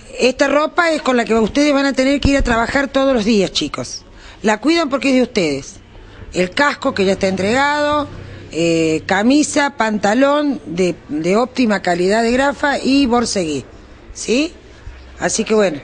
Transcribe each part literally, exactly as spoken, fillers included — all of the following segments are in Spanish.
Esta ropa es con la que ustedes van a tener que ir a trabajar todos los días, chicos. La cuidan porque es de ustedes. El casco que ya está entregado, eh, camisa, pantalón de, de óptima calidad de grafa y borseguí, ¿sí? Así que bueno,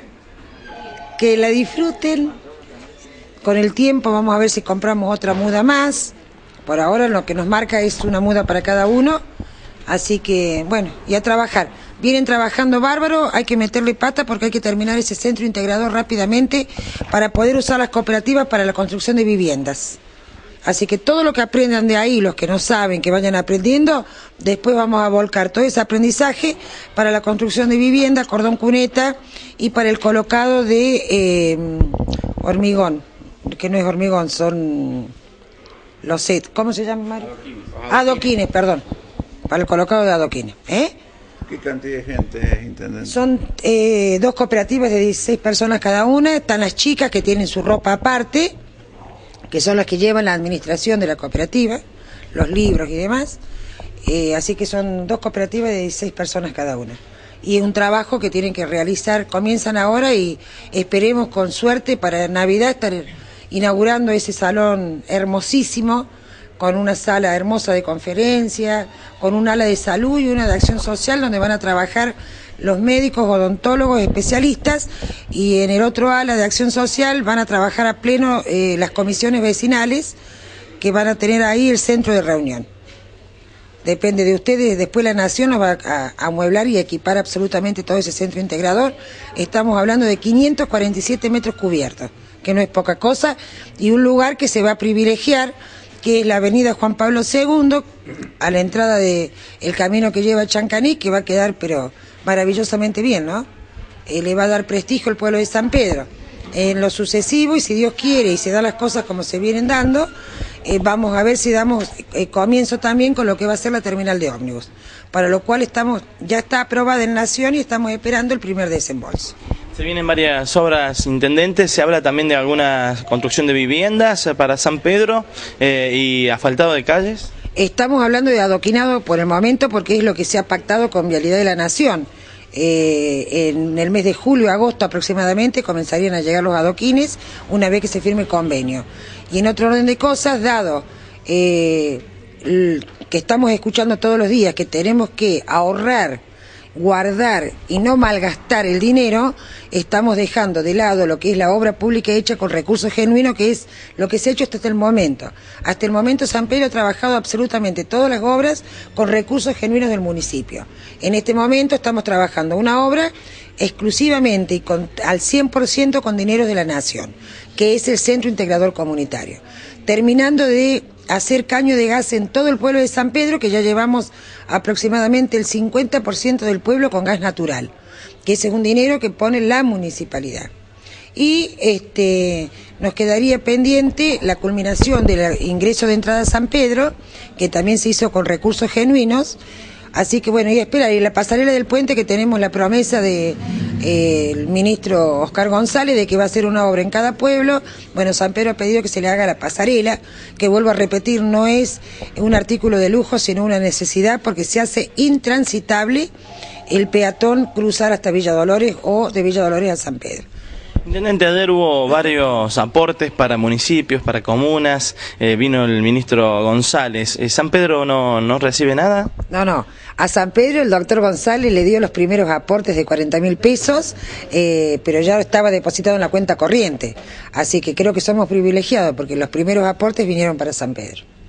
que la disfruten. Con el tiempo vamos a ver si compramos otra muda más. Por ahora lo que nos marca es una muda para cada uno. Así que, bueno, y a trabajar. Vienen trabajando bárbaro, hay que meterle pata porque hay que terminar ese centro integrador rápidamente para poder usar las cooperativas para la construcción de viviendas. Así que todo lo que aprendan de ahí, los que no saben, que vayan aprendiendo, después vamos a volcar todo ese aprendizaje para la construcción de vivienda, cordón cuneta y para el colocado de eh, hormigón, que no es hormigón, son los set, ¿cómo se llama, Mario? Adoquines, adoquines perdón, para el colocado de adoquines, ¿eh? ¿Qué cantidad de gente, intendente? Son eh, dos cooperativas de dieciséis personas cada una, están las chicas que tienen su ropa aparte, que son las que llevan la administración de la cooperativa, los libros y demás, eh, así que son dos cooperativas de dieciséis personas cada una. Y es un trabajo que tienen que realizar, comienzan ahora y esperemos con suerte para Navidad estar inaugurando ese salón hermosísimo, con una sala hermosa de conferencia, con un ala de salud y una de acción social donde van a trabajar los médicos, odontólogos, especialistas, y en el otro ala de acción social van a trabajar a pleno eh, las comisiones vecinales que van a tener ahí el centro de reunión. Depende de ustedes, después la Nación nos va a amueblar y equipar absolutamente todo ese centro integrador. Estamos hablando de quinientos cuarenta y siete metros cubiertos, que no es poca cosa, y un lugar que se va a privilegiar, que es la avenida Juan Pablo segundo, a la entrada del camino que lleva a Chancaní, que va a quedar pero maravillosamente bien, ¿no? Eh, le va a dar prestigio al pueblo de San Pedro. En lo sucesivo, y si Dios quiere y se dan las cosas como se vienen dando, eh, vamos a ver si damos eh, comienzo también con lo que va a ser la terminal de ómnibus, para lo cual estamos ya está aprobada en Nación y estamos esperando el primer desembolso. Se vienen varias obras, intendentes, se habla también de alguna construcción de viviendas para San Pedro eh, y asfaltado de calles. Estamos hablando de adoquinado por el momento porque es lo que se ha pactado con Vialidad de la Nación. Eh, en el mes de julio, agosto aproximadamente comenzarían a llegar los adoquines una vez que se firme el convenio. Y en otro orden de cosas, dado eh, que estamos escuchando todos los días que tenemos que ahorrar, guardar y no malgastar el dinero, estamos dejando de lado lo que es la obra pública hecha con recursos genuinos, que es lo que se ha hecho hasta el momento. Hasta el momento San Pedro ha trabajado absolutamente todas las obras con recursos genuinos del municipio. En este momento estamos trabajando una obra exclusivamente y con, al cien por ciento con dinero de la Nación, que es el Centro Integrador Comunitario. Terminando de hacer caño de gas en todo el pueblo de San Pedro, que ya llevamos aproximadamente el cincuenta por ciento del pueblo con gas natural, que ese es un dinero que pone la municipalidad. Y este, nos quedaría pendiente la culminación del ingreso de entrada a San Pedro, que también se hizo con recursos genuinos. Así que bueno, y espera, y la pasarela del puente, que tenemos la promesa del de, eh, ministro Oscar González de que va a hacer una obra en cada pueblo. Bueno, San Pedro ha pedido que se le haga la pasarela, que vuelvo a repetir, no es un artículo de lujo, sino una necesidad, porque se hace intransitable el peatón cruzar hasta Villa Dolores o de Villa Dolores a San Pedro. Intendente, ayer hubo varios aportes para municipios, para comunas, eh, vino el ministro González. Eh, ¿San Pedro no, no recibe nada? No, no. A San Pedro el doctor González le dio los primeros aportes de cuarenta mil pesos, eh, pero ya estaba depositado en la cuenta corriente. Así que creo que somos privilegiados porque los primeros aportes vinieron para San Pedro.